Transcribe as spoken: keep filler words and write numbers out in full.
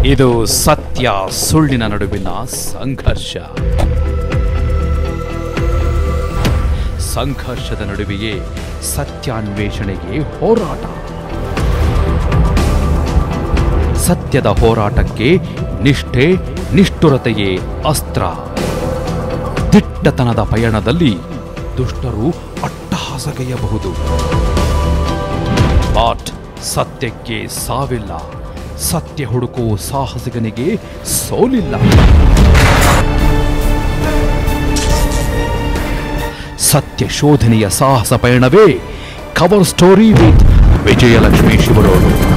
ಇದು ಸತ್ಯ ಸುಳ್ಳಿನ ನಡುವಿನ ಸಂಘರ್ಷ. ಸಂಘರ್ಷದ ನಡುವೆಯೇ ಸತ್ಯಾನ್ವೇಷಣೆಗೆ ಹೋರಾಟ. ಸತ್ಯದ ಹೋರಾಟಕ್ಕೆ ನಿಷ್ಠೆ, ನಿಷ್ಠುರತೆಯೇ ಅಸ್ತ್ರ. ದಿಟ್ಟತನದ ಪಯಣದಲ್ಲಿ ದುಷ್ಟರು ಅಟ್ಟಹಾಸಗೆಯಬಹುದು. ಬಟ್ ಸತ್ಯಕ್ಕೆ ಸಾವಿಲ್ಲ. ಸತ್ಯ ಹುಡುಕುವ ಸಾಹಸಿಗನಿಗೆ ಸೋಲಿಲ್ಲ. ಸತ್ಯ ಶೋಧನೆಯ ಸಾಹಸ ಪಯಣವೇ ಕವರ್ ಸ್ಟೋರಿ ವಿತ್ ವಿಜಯಲಕ್ಷ್ಮೀ ಶಿವರೋಡು.